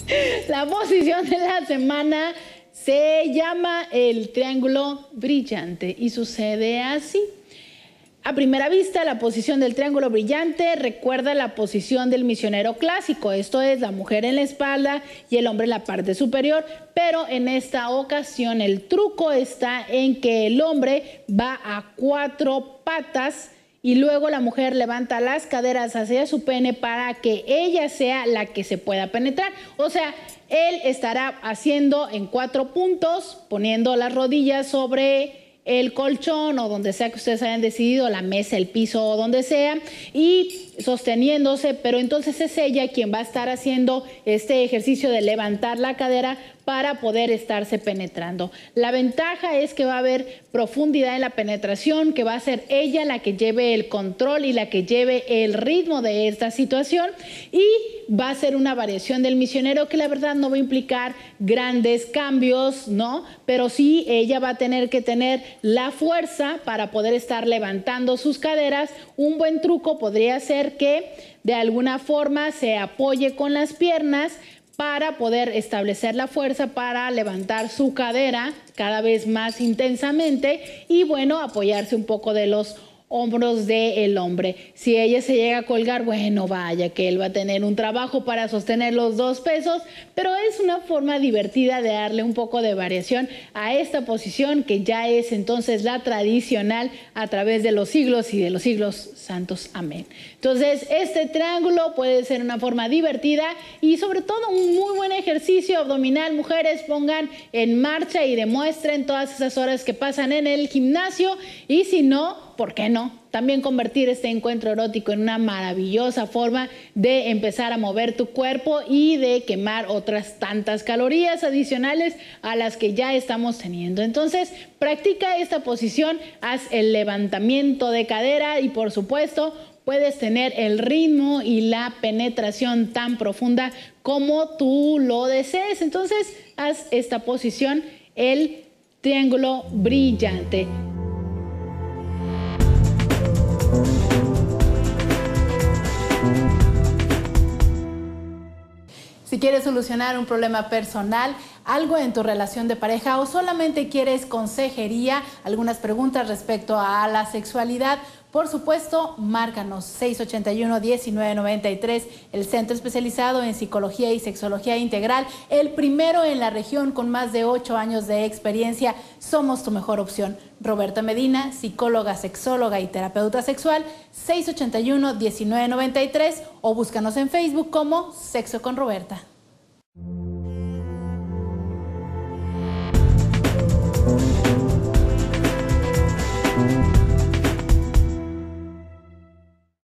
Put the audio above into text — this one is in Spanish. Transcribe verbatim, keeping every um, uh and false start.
La posición de la semana se llama el triángulo brillante y sucede así. A primera vista, la posición del triángulo brillante recuerda la posición del misionero clásico, esto es, la mujer en la espalda y el hombre en la parte superior, pero en esta ocasión el truco está en que el hombre va a cuatro patas y luego la mujer levanta las caderas hacia su pene para que ella sea la que se pueda penetrar. O sea, él estará haciendo en cuatro puntos, poniendo las rodillas sobre el colchón o donde sea que ustedes hayan decidido, la mesa, el piso o donde sea, y sosteniéndose, pero entonces es ella quien va a estar haciendo este ejercicio de levantar la cadera para poder estarse penetrando. La ventaja es que va a haber profundidad en la penetración, que va a ser ella la que lleve el control y la que lleve el ritmo de esta situación, y va a ser una variación del misionero que la verdad no va a implicar grandes cambios, ¿no? Pero sí ella va a tener que tener la fuerza para poder estar levantando sus caderas. Un buen truco podría ser que de alguna forma se apoye con las piernas para poder establecer la fuerza para levantar su cadera cada vez más intensamente y, bueno, apoyarse un poco de los hombros del hombre. Si ella se llega a colgar, bueno, vaya que él va a tener un trabajo para sostener los dos pesos, pero es una forma divertida de darle un poco de variación a esta posición que ya es entonces la tradicional a través de los siglos y de los siglos santos. Amén. Entonces, este triángulo puede ser una forma divertida y sobre todo un muy buen ejercicio abdominal. Mujeres, pongan en marcha y demuestren todas esas horas que pasan en el gimnasio, y si no, ¿por qué no? También convertir este encuentro erótico en una maravillosa forma de empezar a mover tu cuerpo y de quemar otras tantas calorías adicionales a las que ya estamos teniendo. Entonces, practica esta posición, haz el levantamiento de cadera y, por supuesto, puedes tener el ritmo y la penetración tan profunda como tú lo desees. Entonces, haz esta posición, el triángulo brillante. Si quieres solucionar un problema personal, algo en tu relación de pareja o solamente quieres consejería, algunas preguntas respecto a la sexualidad, por supuesto, márcanos seis ochenta y uno, diecinueve noventa y tres, el centro especializado en psicología y sexología integral, el primero en la región con más de ocho años de experiencia. Somos tu mejor opción. Roberta Medina, psicóloga, sexóloga y terapeuta sexual, seis ochenta y uno, diecinueve noventa y tres, o búscanos en Facebook como Sexo con Roberta. Thank you.